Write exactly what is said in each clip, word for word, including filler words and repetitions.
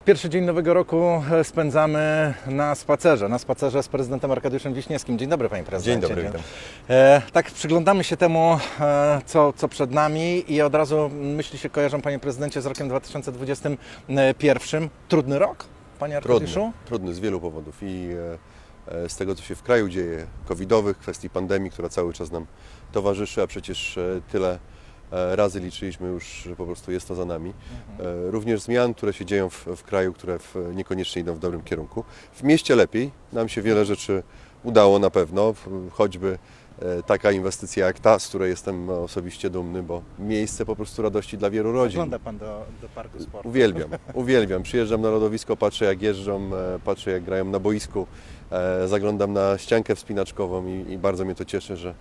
Pierwszy dzień Nowego Roku spędzamy na spacerze, na spacerze z prezydentem Arkadiuszem Wiśniewskim. Dzień dobry, panie prezydencie. Dzień dobry, witam. E, tak, przyglądamy się temu, e, co, co przed nami i od razu myśli się kojarzą, panie prezydencie, z rokiem dwa tysiące dwudziestym pierwszym. Trudny rok, panie Arkadiuszu? Trudny, trudny z wielu powodów i e, z tego, co się w kraju dzieje, covidowych, kwestii pandemii, która cały czas nam towarzyszy, a przecież e, tyle razy liczyliśmy już, że po prostu jest to za nami. Mhm. Również zmian, które się dzieją w, w kraju, które w, niekoniecznie idą w dobrym kierunku. W mieście lepiej. Nam się wiele rzeczy udało na pewno, choćby taka inwestycja jak ta, z której jestem osobiście dumny, bo miejsce po prostu radości dla wielu rodzin. Ogląda pan do, do parku sportu? Uwielbiam, uwielbiam. Przyjeżdżam na lodowisko, patrzę jak jeżdżą, patrzę jak grają na boisku, zaglądam na ściankę wspinaczkową i, i bardzo mnie to cieszy, że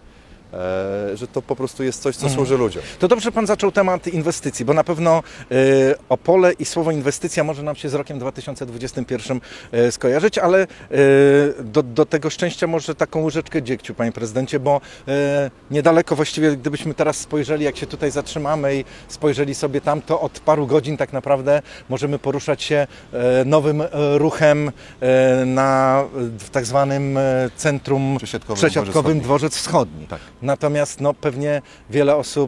że to po prostu jest coś, co mm. służy ludziom. To dobrze pan zaczął temat inwestycji, bo na pewno y, Opole i słowo inwestycja może nam się z rokiem dwa tysiące dwudziestym pierwszym y, skojarzyć, ale y, do, do tego szczęścia może taką łyżeczkę dziegciu, panie prezydencie, bo y, niedaleko właściwie, gdybyśmy teraz spojrzeli, jak się tutaj zatrzymamy i spojrzeli sobie tam, to od paru godzin tak naprawdę możemy poruszać się y, nowym y, ruchem y, na w tak zwanym y, centrum przesiadkowym, przesiadkowym Dworzec Wschodni. Tak. Natomiast no, pewnie wiele osób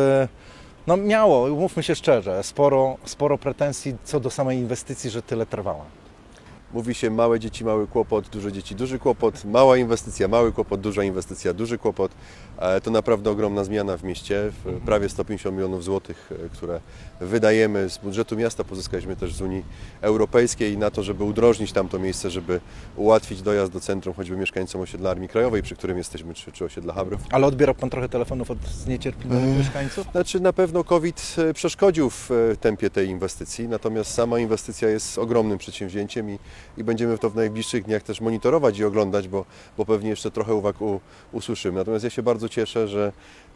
no, miało, mówmy się szczerze, sporo, sporo pretensji co do samej inwestycji, że tyle trwała. Mówi się małe dzieci, mały kłopot, duże dzieci, duży kłopot, mała inwestycja, mały kłopot, duża inwestycja, duży kłopot. To naprawdę ogromna zmiana w mieście, prawie sto pięćdziesiąt milionów złotych, które wydajemy z budżetu miasta, pozyskaliśmy też z Unii Europejskiej na to, żeby udrożnić tamto miejsce, żeby ułatwić dojazd do centrum, choćby mieszkańcom osiedla Armii Krajowej, przy którym jesteśmy, czy, czy osiedla Habrów. Ale odbierał pan trochę telefonów od zniecierpliwionych hmm. mieszkańców? Znaczy na pewno COVID przeszkodził w tempie tej inwestycji, natomiast sama inwestycja jest ogromnym przedsięwzięciem i, i będziemy to w najbliższych dniach też monitorować i oglądać, bo, bo pewnie jeszcze trochę uwag u, usłyszymy. Natomiast ja się bardzo cieszę, że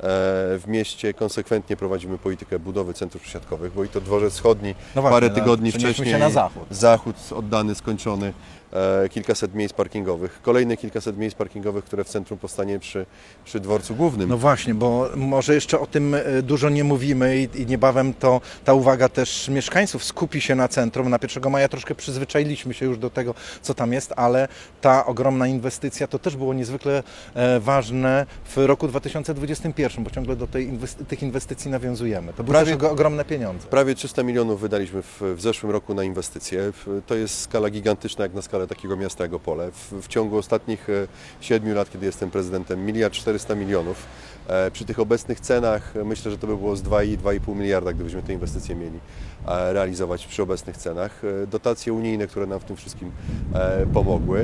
w mieście konsekwentnie prowadzimy politykę budowy centrów przesiadkowych, bo i to Dworzec Wschodni no właśnie, parę tygodni no, wcześniej, się na zachód. zachód oddany, skończony, e, kilkaset miejsc parkingowych, kolejne kilkaset miejsc parkingowych, które w centrum powstanie przy, przy dworcu głównym. No właśnie, bo może jeszcze o tym dużo nie mówimy i, i niebawem to ta uwaga też mieszkańców skupi się na centrum. Na pierwszego maja troszkę przyzwyczailiśmy się już do tego, co tam jest, ale ta ogromna inwestycja to też było niezwykle e, ważne w roku dwa tysiące dwudziestym pierwszym, bo ciągle do tej inwesty tych inwestycji nawiązujemy. To były prawie, też ogromne pieniądze. Prawie trzysta milionów wydaliśmy w, w zeszłym roku na inwestycje. To jest skala gigantyczna jak na skalę takiego miasta jak Opole. W, w ciągu ostatnich siedmiu lat, kiedy jestem prezydentem, miliard czterysta milionów. E, przy tych obecnych cenach myślę, że to by było z dwa i pół miliarda, gdybyśmy te inwestycje mieli e, realizować przy obecnych cenach. E, dotacje unijne, które nam w tym wszystkim e, pomogły.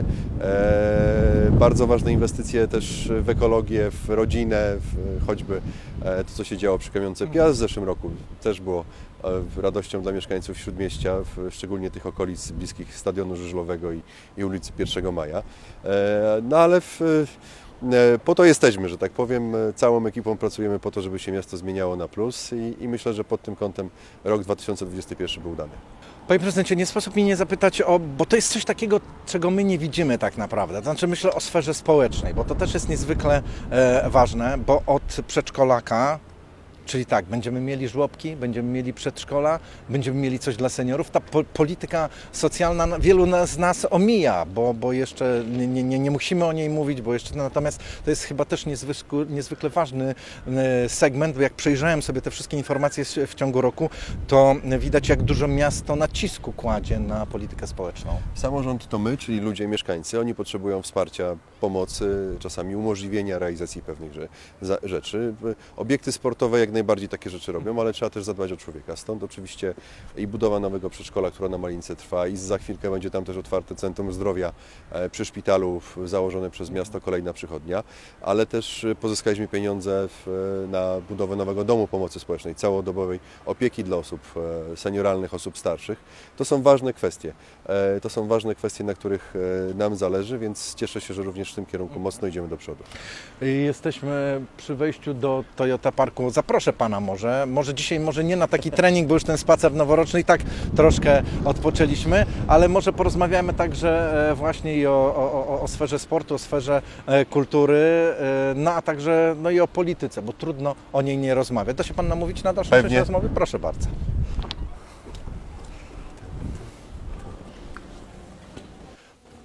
E, bardzo ważne inwestycje też w ekologię, w rodzinę, w, choćby e, to, co się działo przy Kamionce Piast w zeszłym roku, też było e, radością dla mieszkańców Śródmieścia, w, szczególnie tych okolic bliskich Stadionu Żużlowego i, i ulicy pierwszego maja. E, no ale w, po to jesteśmy, że tak powiem, całą ekipą pracujemy po to, żeby się miasto zmieniało na plus i, i myślę, że pod tym kątem rok dwa tysiące dwudziesty pierwszy był udany. Panie prezydencie, nie sposób mi nie zapytać o, bo to jest coś takiego, czego my nie widzimy tak naprawdę, to znaczy myślę o sferze społecznej, bo to też jest niezwykle e, ważne, bo od przedszkolaka, czyli tak, będziemy mieli żłobki, będziemy mieli przedszkola, będziemy mieli coś dla seniorów. Ta po polityka socjalna wielu z nas omija, bo, bo jeszcze nie, nie, nie musimy o niej mówić, bo jeszcze natomiast to jest chyba też niezwykle, niezwykle ważny segment, bo jak przejrzałem sobie te wszystkie informacje w ciągu roku, to widać, jak dużo miasto nacisku kładzie na politykę społeczną. Samorząd to my, czyli ludzie, mieszkańcy, oni potrzebują wsparcia, pomocy, czasami umożliwienia realizacji pewnych rzeczy. Obiekty sportowe jak najbardziej takie rzeczy robią, ale trzeba też zadbać o człowieka. Stąd oczywiście i budowa nowego przedszkola, która na Malince trwa, i za chwilkę będzie tam też otwarte Centrum Zdrowia przy szpitalu założone przez miasto, kolejna przychodnia, ale też pozyskaliśmy pieniądze w, na budowę nowego domu pomocy społecznej, całodobowej opieki dla osób senioralnych, osób starszych. To są ważne kwestie. To są ważne kwestie, na których nam zależy, więc cieszę się, że również w tym kierunku mocno idziemy do przodu. Jesteśmy przy wejściu do Toyota Parku. Zaproszę Pana może, może dzisiaj, może nie na taki trening, bo już ten spacer noworoczny i tak troszkę odpoczęliśmy, ale może porozmawiamy także właśnie i o, o, o sferze sportu, o sferze kultury, no a także no i o polityce, bo trudno o niej nie rozmawiać. Da się Pan namówić na dalszą część rozmowy? Proszę bardzo.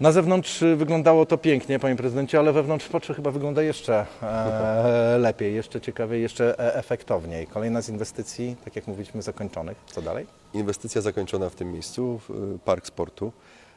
Na zewnątrz wyglądało to pięknie, panie prezydencie, ale wewnątrz patrzę, chyba wygląda jeszcze e, lepiej, jeszcze ciekawiej, jeszcze e, efektowniej. Kolejna z inwestycji, tak jak mówiliśmy, zakończonych. Co dalej? Inwestycja zakończona w tym miejscu, park sportu.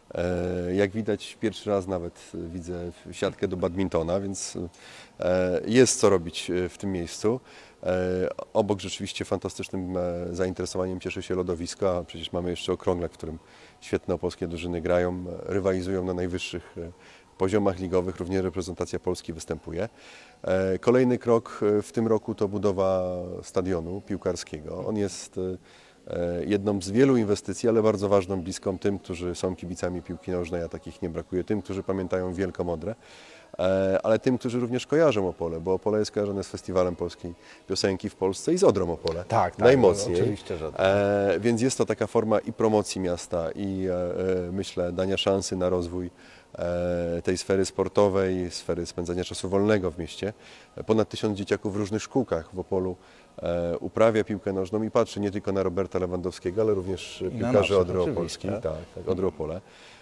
E, jak widać, pierwszy raz nawet widzę siatkę do badmintona, więc e, jest co robić w tym miejscu. E, obok rzeczywiście fantastycznym e, zainteresowaniem cieszy się lodowisko, a przecież mamy jeszcze Okrąglak, w którym świetne opolskie drużyny grają, rywalizują na najwyższych e, poziomach ligowych, również reprezentacja Polski występuje. E, kolejny krok w tym roku to budowa stadionu piłkarskiego. On jest e, jedną z wielu inwestycji, ale bardzo ważną, bliską tym, którzy są kibicami piłki nożnej, a takich nie brakuje, tym, którzy pamiętają Wielką Odrę, ale tym, którzy również kojarzą Opole, bo Opole jest kojarzone z Festiwalem Polskiej Piosenki w Polsce i z Odrą Opole. Tak, tak, najmocniej. Oczywiście, że tak. E, więc jest to taka forma i promocji miasta, i e, myślę dania szansy na rozwój e, tej sfery sportowej, sfery spędzania czasu wolnego w mieście. Ponad tysiąc dzieciaków w różnych szkółkach w Opolu e, uprawia piłkę nożną i patrzy nie tylko na Roberta Lewandowskiego, ale również piłkarzy Odry Opolskiej, tak, tak, Odry Opole.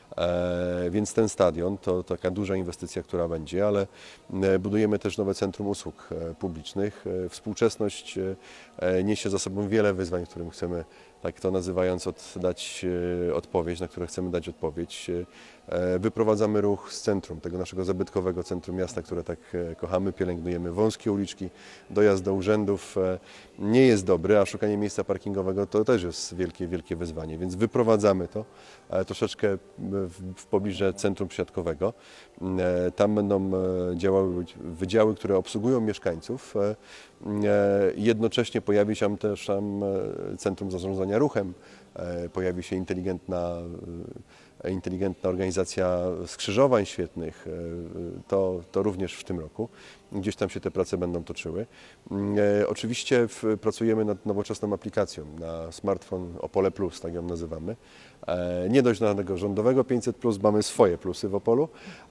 E, więc ten stadion to taka duża inwestycja, która będzie, ale e, budujemy też nowe centrum usług e, publicznych. E, współczesność e, niesie za sobą wiele wyzwań, którym chcemy, tak to nazywając, od, dać e, odpowiedź, na które chcemy dać odpowiedź. E, wyprowadzamy ruch z centrum, tego naszego zabytkowego centrum miasta, które tak e, kochamy, pielęgnujemy. Wąskie uliczki, dojazd do urzędów e, nie jest dobry, a szukanie miejsca parkingowego to też jest wielkie, wielkie wyzwanie, więc wyprowadzamy to e, troszeczkę w, w pobliże centrum przysiadkowego. E, tam będą e, działały wydziały, które obsługują mieszkańców. E, e, jednocześnie pojawi się też tam e, centrum zarządzania ruchem, e, pojawi się inteligentna e, inteligentna organizacja skrzyżowań świetnych, to, to również w tym roku. Gdzieś tam się te prace będą toczyły. E, oczywiście w, pracujemy nad nowoczesną aplikacją na smartfon Opole Plus, tak ją nazywamy. E, nie dość na tego rządowego pięćset plus, mamy swoje plusy w Opolu.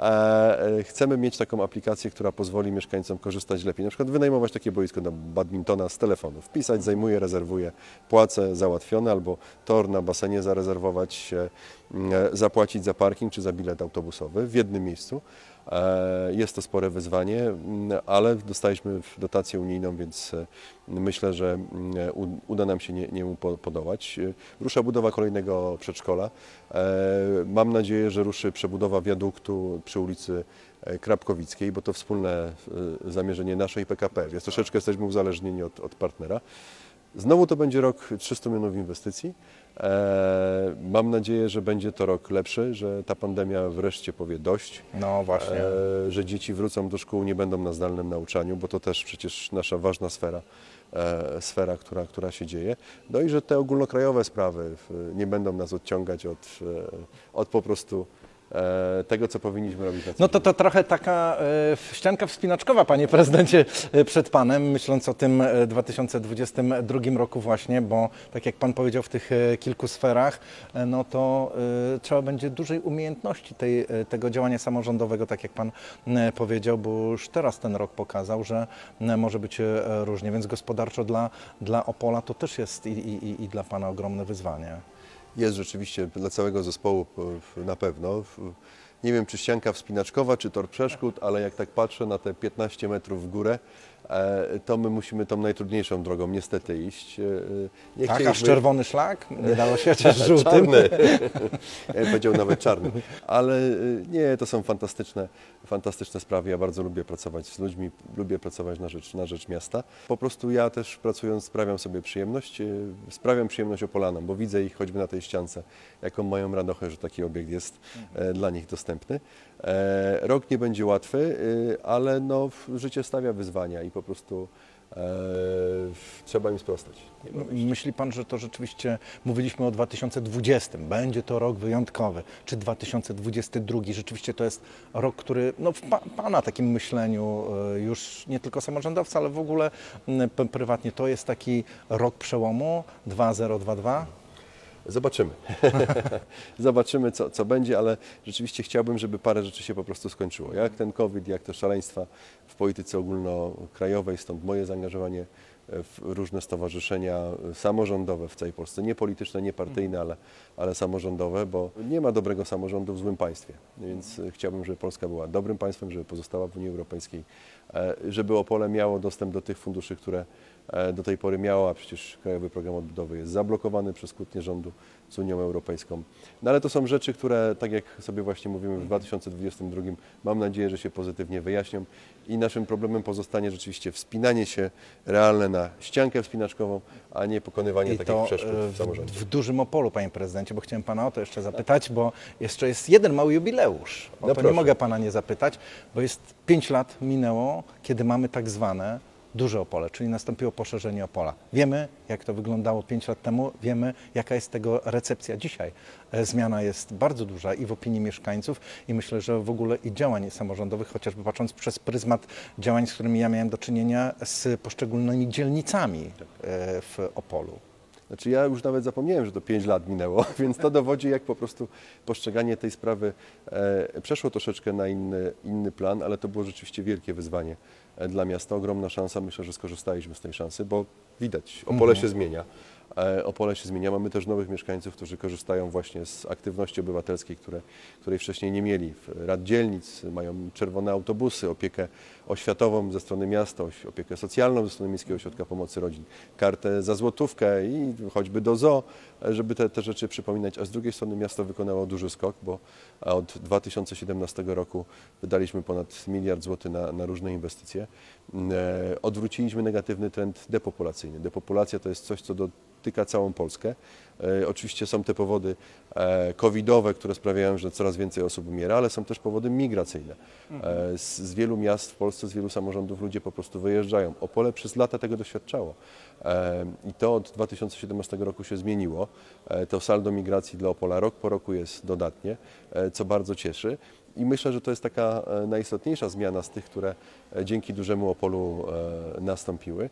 E, chcemy mieć taką aplikację, która pozwoli mieszkańcom korzystać lepiej. Na przykład wynajmować takie boisko na badmintona z telefonu. Wpisać, zajmuję, rezerwuję, płacę, załatwione, albo tor na basenie zarezerwować, e, zapłacić za parking czy za bilet autobusowy w jednym miejscu. Jest to spore wyzwanie, ale dostaliśmy dotację unijną, więc myślę, że uda nam się niemu podołać. Rusza budowa kolejnego przedszkola. Mam nadzieję, że ruszy przebudowa wiaduktu przy ulicy Krapkowickiej, bo to wspólne zamierzenie nasze i P K P. Więc troszeczkę jesteśmy uzależnieni od, od partnera. Znowu to będzie rok trzystu milionów inwestycji. E, mam nadzieję, że będzie to rok lepszy, że ta pandemia wreszcie powie dość. No właśnie. E, że dzieci wrócą do szkół, nie będą na zdalnym nauczaniu, bo to też przecież nasza ważna sfera, e, sfera która, która się dzieje. No i że te ogólnokrajowe sprawy nie będą nas odciągać od, od po prostu tego, co powinniśmy robić na co No to to trochę taka e, ścianka wspinaczkowa, panie prezydencie, e, przed panem, myśląc o tym dwa tysiące dwudziestym drugim roku właśnie, bo tak jak pan powiedział w tych e, kilku sferach, e, no to e, trzeba będzie dużej umiejętności tej, e, tego działania samorządowego, tak jak pan e, powiedział, bo już teraz ten rok pokazał, że e, może być e, różnie, więc gospodarczo dla, dla Opola to też jest i, i, i dla pana ogromne wyzwanie. Jest rzeczywiście dla całego zespołu na pewno. Nie wiem, czy ścianka wspinaczkowa, czy tor przeszkód, ale jak tak patrzę na te piętnaście metrów w górę, to my musimy tą najtrudniejszą drogą niestety iść. Nie tak, chcieliśmy... aż czerwony szlak? Nie dało się chociaż żółtym? Czarny. Ja bym powiedział nawet czarny. Ale nie, to są fantastyczne, fantastyczne sprawy. Ja bardzo lubię pracować z ludźmi, lubię pracować na rzecz, na rzecz miasta. Po prostu ja też pracując sprawiam sobie przyjemność, sprawiam przyjemność Opolanom, bo widzę ich choćby na tej ściance, jaką mają radochę, że taki obiekt jest dla nich dostępny. Rok nie będzie łatwy, ale no, życie stawia wyzwania i po prostu e, trzeba im sprostać. Myśli pan, że to rzeczywiście, mówiliśmy o dwa tysiące dwudziestym, będzie to rok wyjątkowy, czy dwa tysiące dwudziesty drugi, rzeczywiście to jest rok, który no, w pa, pana takim myśleniu już nie tylko samorządowca, ale w ogóle prywatnie to jest taki rok przełomu dwa zero dwa dwa? Zobaczymy. Zobaczymy, co, co będzie, ale rzeczywiście chciałbym, żeby parę rzeczy się po prostu skończyło. Jak ten COVID, jak te szaleństwa w polityce ogólnokrajowej, stąd moje zaangażowanie w różne stowarzyszenia samorządowe w całej Polsce, nie polityczne, nie partyjne, ale, ale samorządowe, bo nie ma dobrego samorządu w złym państwie. Więc chciałbym, żeby Polska była dobrym państwem, żeby pozostała w Unii Europejskiej, żeby Opole miało dostęp do tych funduszy, które do tej pory miało, a przecież Krajowy Program Odbudowy jest zablokowany przez kłótnie rządu z Unią Europejską. No ale to są rzeczy, które, tak jak sobie właśnie mówimy, w dwa tysiące dwudziestym drugim mam nadzieję, że się pozytywnie wyjaśnią i naszym problemem pozostanie rzeczywiście wspinanie się realne na ściankę wspinaczkową, a nie pokonywanie I takich to przeszkód w w, samorządzie. w dużym Opolu, panie prezydencie, bo chciałem pana o to jeszcze zapytać, bo jeszcze jest jeden mały jubileusz. O No to nie proszę. mogę pana nie zapytać, bo jest pięć lat minęło, kiedy mamy tak zwane duże Opole, czyli nastąpiło poszerzenie Opola. Wiemy, jak to wyglądało pięć lat temu, wiemy, jaka jest tego recepcja dzisiaj. Zmiana jest bardzo duża i w opinii mieszkańców i myślę, że w ogóle i działań samorządowych, chociażby patrząc przez pryzmat działań, z którymi ja miałem do czynienia z poszczególnymi dzielnicami w Opolu. Znaczy ja już nawet zapomniałem, że to pięć lat minęło, więc to dowodzi, jak po prostu postrzeganie tej sprawy e, przeszło troszeczkę na inny, inny plan, ale to było rzeczywiście wielkie wyzwanie e, dla miasta, ogromna szansa. Myślę, że skorzystaliśmy z tej szansy, bo widać, Opole Mhm. się zmienia. E, Opole się zmienia. Mamy też nowych mieszkańców, którzy korzystają właśnie z aktywności obywatelskiej, które, której wcześniej nie mieli. Rad dzielnic, mają czerwone autobusy, opiekę oświatową ze strony miasta, opiekę socjalną ze strony Miejskiego Ośrodka Pomocy Rodzin, kartę za złotówkę i choćby do zoo, żeby te, te rzeczy przypominać. A z drugiej strony miasto wykonało duży skok, bo od dwa tysiące siedemnastego roku wydaliśmy ponad miliard złotych na, na różne inwestycje. E, odwróciliśmy negatywny trend depopulacyjny. Depopulacja to jest coś, co do dotyka całą Polskę. E, oczywiście są te powody e, covidowe, które sprawiają, że coraz więcej osób umiera, ale są też powody migracyjne. E, z, z wielu miast w Polsce, z wielu samorządów ludzie po prostu wyjeżdżają. Opole przez lata tego doświadczało. E, I to od dwa tysiące siedemnastego roku się zmieniło. E, to saldo migracji dla Opola rok po roku jest dodatnie, e, co bardzo cieszy. I myślę, że to jest taka e, najistotniejsza zmiana z tych, które e, dzięki dużemu Opolu e, nastąpiły.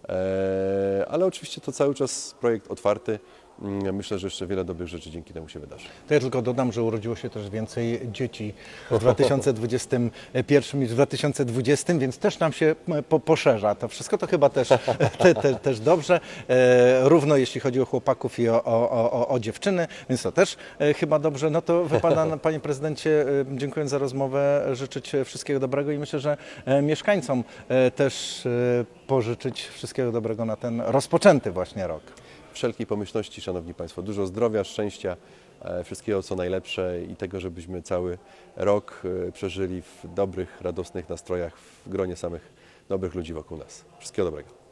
E, ale oczywiście to cały czas projekt otwarty. Myślę, że jeszcze wiele dobrych rzeczy dzięki temu się wydarzy. To ja tylko dodam, że urodziło się też więcej dzieci w dwa tysiące dwudziestym pierwszym niż w dwa tysiące dwudziestym, więc też nam się po, poszerza. To wszystko to chyba też, te, te, też dobrze. E, równo jeśli chodzi o chłopaków i o, o, o, o dziewczyny, więc to też e, chyba dobrze. No to wypada, panie prezydencie, e, dziękuję za rozmowę, życzyć wszystkiego dobrego i myślę, że e, mieszkańcom e, też e, pożyczyć wszystkiego dobrego na ten rozpoczęty właśnie rok. Wszelkiej pomyślności, szanowni państwo, dużo zdrowia, szczęścia, wszystkiego co najlepsze i tego, żebyśmy cały rok przeżyli w dobrych, radosnych nastrojach, w gronie samych dobrych ludzi wokół nas. Wszystkiego dobrego.